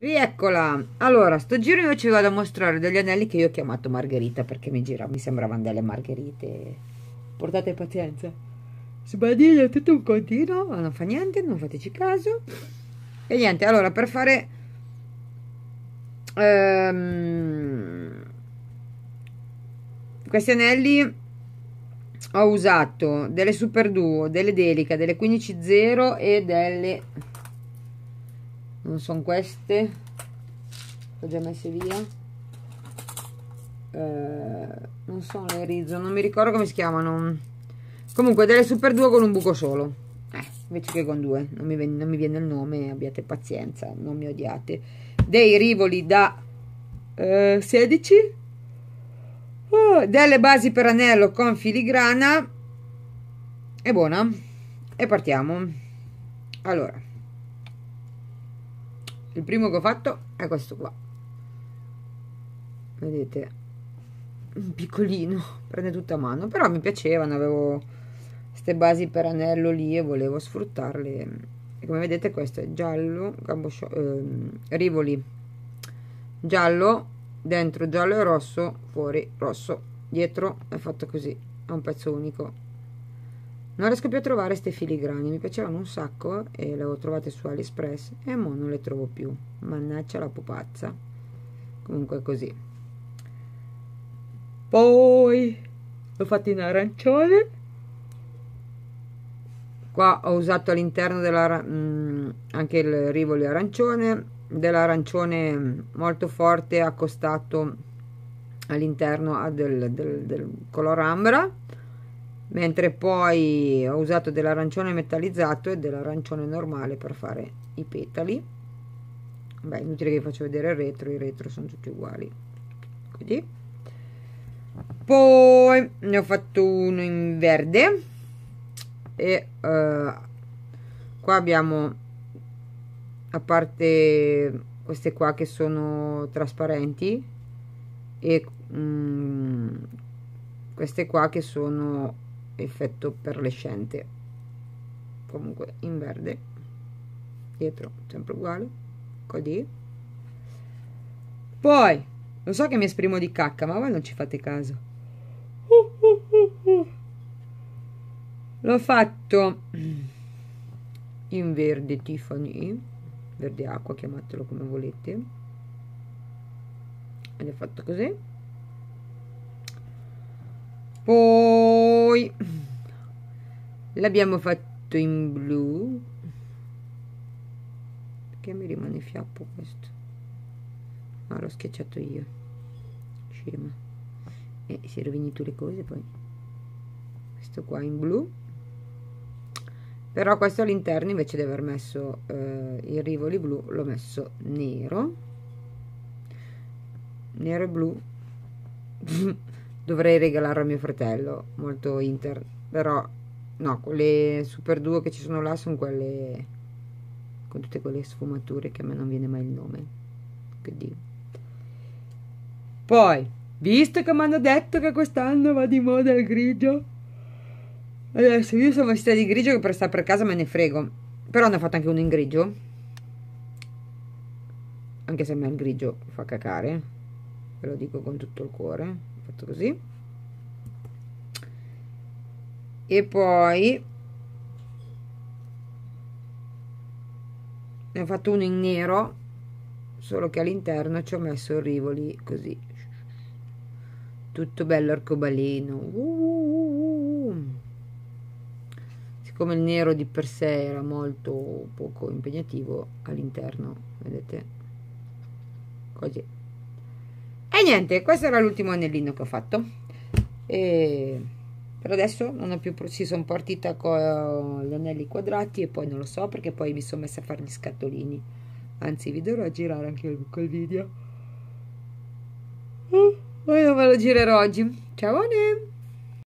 Rieccola. Allora, sto giro invece vado a mostrare degli anelli che io ho chiamato Margherita perché mi sembravano delle margherite. Portate pazienza. Sbadiglio tutto un continuo, ma non fa niente, non fateci caso. E niente, allora per fare questi anelli ho usato delle Super Duo, delle Delica, delle 15-0 e delle, non sono queste, ho già messe via, non sono le Rizzo, non mi ricordo come si chiamano, comunque delle Super Duo con un buco solo, invece che con due, non mi viene il nome, abbiate pazienza, non mi odiate. Dei rivoli da 16, delle basi per anello con filigrana. È buona. E partiamo. Allora, il primo che ho fatto è questo qua, vedete, un piccolino, prende tutta a mano, però mi piacevano, avevo queste basi per anello lì e volevo sfruttarle. E come vedete questo è giallo, rivoli giallo, dentro giallo e rosso, fuori rosso, dietro è fatto così, è un pezzo unico. Non riesco più a trovare queste filigrane, mi piacevano un sacco e le ho trovate su AliExpress e mo non le trovo più, mannaggia la pupazza. Comunque è così. Poi l'ho fatto in arancione, qua ho usato all'interno anche il rivoli arancione, dell'arancione molto forte accostato all'interno a del color ambra, mentre poi ho usato dell'arancione metallizzato e dell'arancione normale per fare i petali. Beh, inutile che vi faccio vedere il retro, i retro sono tutti uguali, così. Poi ne ho fatto uno in verde e qua abbiamo, a parte queste qua che sono trasparenti e queste qua che sono effetto perlescente, comunque in verde, dietro sempre uguale, così. Poi lo so che mi esprimo di cacca, ma voi non ci fate caso. L'ho fatto in verde Tiffany, verde acqua, chiamatelo come volete, ed è fatto così. Poi l'abbiamo fatto in blu, perché mi rimane fiappo questo, ma l'ho schiacciato io, scema, e si rovini tu le cose. Poi questo qua in blu, però questo all'interno invece di aver messo i rivoli blu l'ho messo nero e blu. Dovrei regalarlo a mio fratello, molto Inter, però no, quelle Super Duo che ci sono là sono quelle con tutte quelle sfumature che a me non viene mai il nome, quindi. Poi, visto che mi hanno detto che quest'anno va di moda il grigio, adesso io sono vestita di grigio, che per stare per casa me ne frego, però ne ho fatto anche uno in grigio, anche se a me il grigio fa cacare, ve lo dico con tutto il cuore. Fatto così, e poi ne ho fatto uno in nero, solo che all'interno ci ho messo i rivoli così, tutto bello arcobaleno. Siccome il nero di per sé era molto poco impegnativo, all'interno vedete così. E niente, questo era l'ultimo anellino che ho fatto, e per adesso non ho più, si sono partita con gli anelli quadrati e poi non lo so, perché poi mi sono messa a fare gli scatolini, anzi vi dovrò girare anche quel video, poi non ve lo girerò oggi. Ciao.